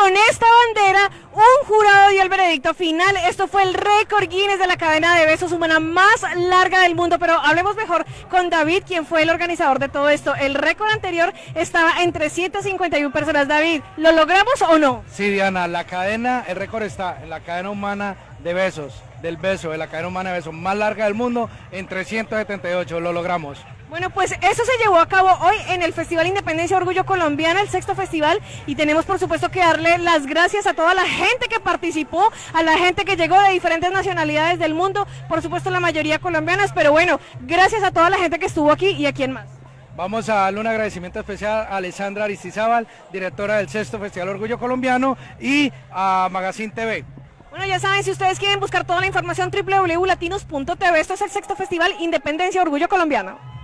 con esta bandera, un jurado dio el veredicto final. Esto fue el récord Guinness de la cadena de besos humana más larga del mundo. Pero hablemos mejor con David, quien fue el organizador de todo esto. El récord anterior estaba en 351 personas. David, ¿lo logramos o no? Sí, Diana, el récord está en la cadena humana de besos, de la cadena humana de besos más larga del mundo, en 378, lo logramos. Bueno, pues eso se llevó a cabo hoy en el Festival Independencia Orgullo Colombiana, el 6º festival, y tenemos por supuesto que darle las gracias a toda la gente que participó, a la gente que llegó de diferentes nacionalidades del mundo, por supuesto la mayoría colombianas, pero bueno, gracias a toda la gente que estuvo aquí y a quién más. Vamos a darle un agradecimiento especial a Alessandra Aristizábal, directora del 6º Festival Orgullo Colombiano, y a Magazine TV. Bueno, ya saben, si ustedes quieren buscar toda la información, www.latinos.tv. Esto es el 6º Festival Independencia Orgullo Colombiano.